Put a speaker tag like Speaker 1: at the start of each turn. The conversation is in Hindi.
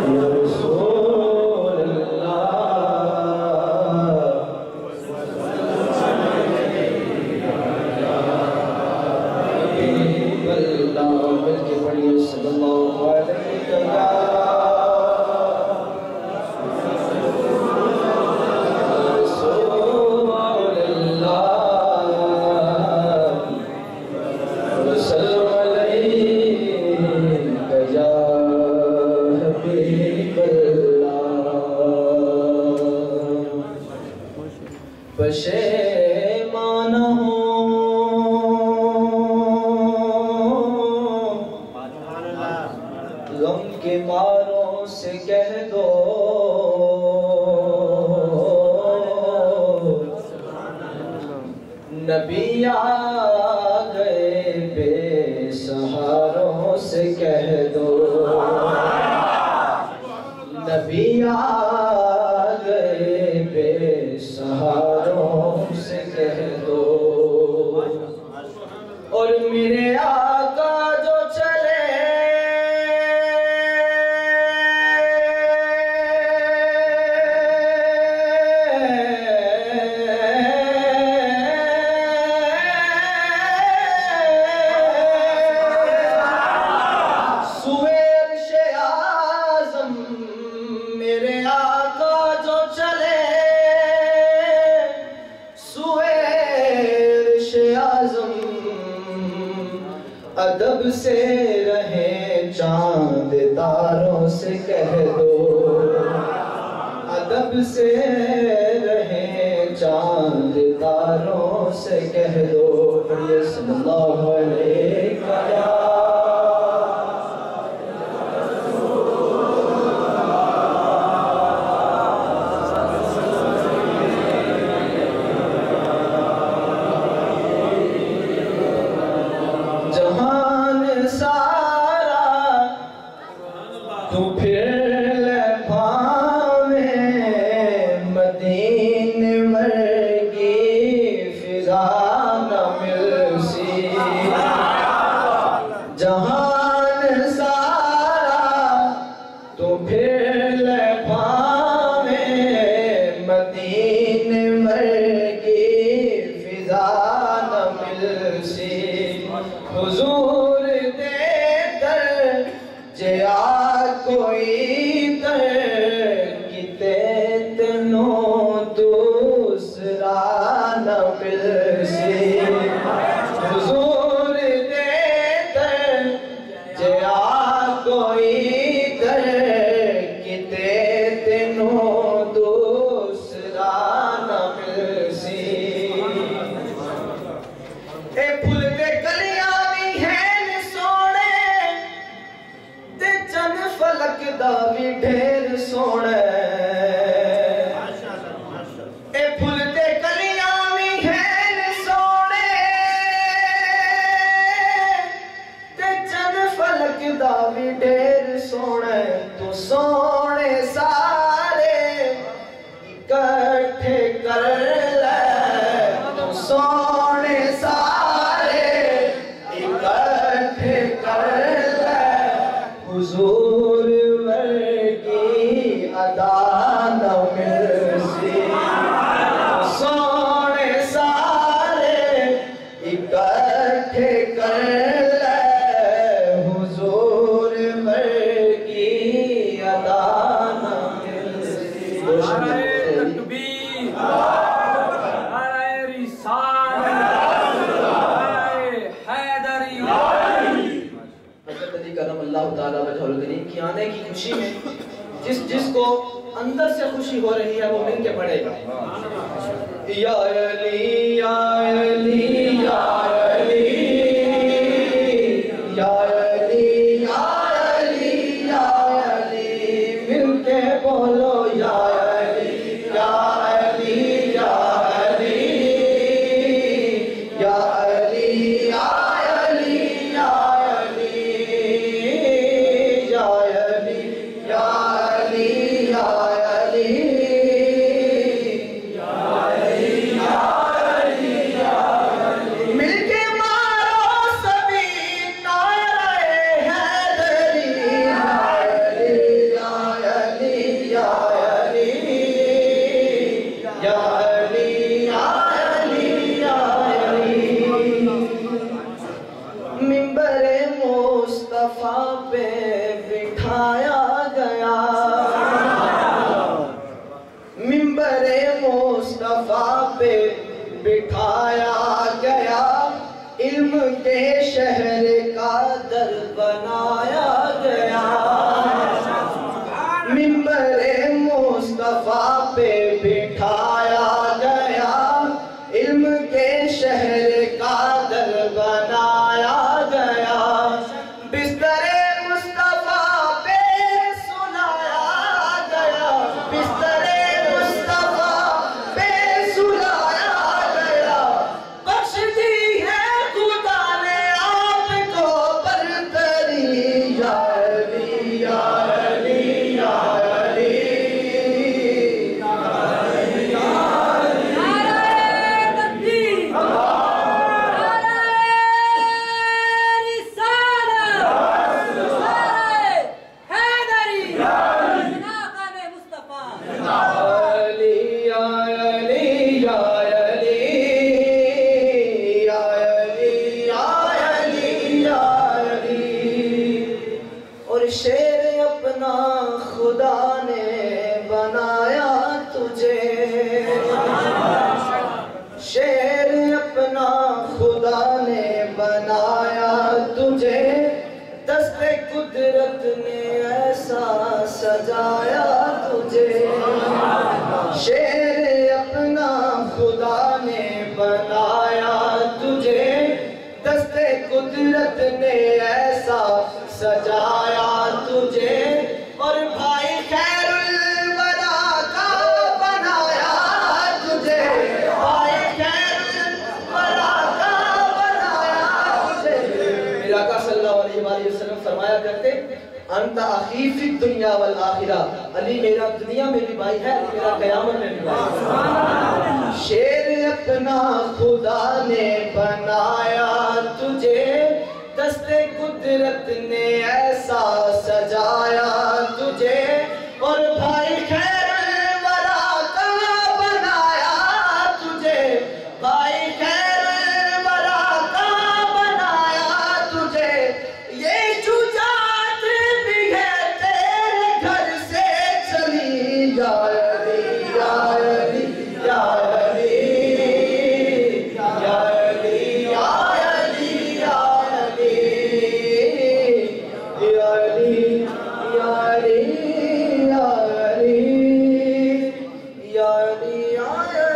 Speaker 1: पशेमान गम के मारों से कह दो नबी आ गए बेसहारों से कह दो नबी आ गए बेसहारों से कह दो और मेरे आका जो चले सुवेर आज़म मेरे आका जो चले आज़म अदब से रहे चांद तारों से कह दो अदब से रहे चांद तारों से कह दो पढ़िए सल्लल्लाहु अलैहि वसल्लम तू फिर ले भावे मदीने वर्गी फिजा न मिलसी जहान सारा तू फिर ले भावे मदीने वर्गी फिजा न मिलसी हुजूर दे दर जया कोई तर किते तनो दूसरा न मिलसी हुजूर दे तर जया कोई तर किते तनो दूसरा न मिलसी ए फूल दे कलियां भी हैं सोने ते चन फलक दा भी ढेर सोने ए फुल ते कलियां भी हैं सोने ते चन फलक दा भी ढेर सोने तू सोने सारे इकट्ठे कर ले तू सोने सारे इकट्ठे कर ले हुजूर वर्गी अदा न मिलसी सोने सारे इकट्ठे कर ले हुजूर वर्गी अदा न मिलसी की आने की खुशी में जिसको अंदर से खुशी हो रही है वो मिल के पड़ेगा या अली या अली या अली या अली या अली या अली मिल के बोलो या अली या अली या अली या अली या अली या मिल बनाया गया, मिंबरे मुस्तफा पे बिठाया गया, इल्म के शहर का दर बनाया गया, मिंबरे मुस्तफा पे बिठाया गया, इल्म के शहर का दर बनाया गया, बिस्तरे मुस्तफा पे सुलाया गया, बिस्तरे मुस्तफा पे सुलाया गया, बख्श दी है खुदा ने आपको बरतरी, या अली या अली या अली। शेर अपना खुदा ने बनाया तुझे, शेर अपना खुदा ने बनाया तुझे, दस्ते कुदरत ने ऐसा सजाया तुझे, शेर अपना खुदा ने बनाया तुझे, दस्ते कुदरत ने ऐसा सजाया तुझे, और भाई खैरुल वरा का बनाया तुझे, भाई खैरुल वरा का बनाया तुझे। मेरे आका सल्लल्लाहु अलैहि वसल्लम फरमाया करते, अंता अखी फी दुनिया वल आखिरा, अली मेरा दुनिया में भी भाई है, मेरा क़यामत में भी भाई। शेर अपना खुदा ने बनाया तुझे, दस्ते कुदरत ने ऐसा सजाया तुझे, और भाई खैरुल वरा का बनाया तुझे, भाई खैरुल वरा का बनाया तुझे, ये शुजाअत भी है तेरे घर से चली, या अली या अली या अली या अली या अली या अली या अली या अली या अली।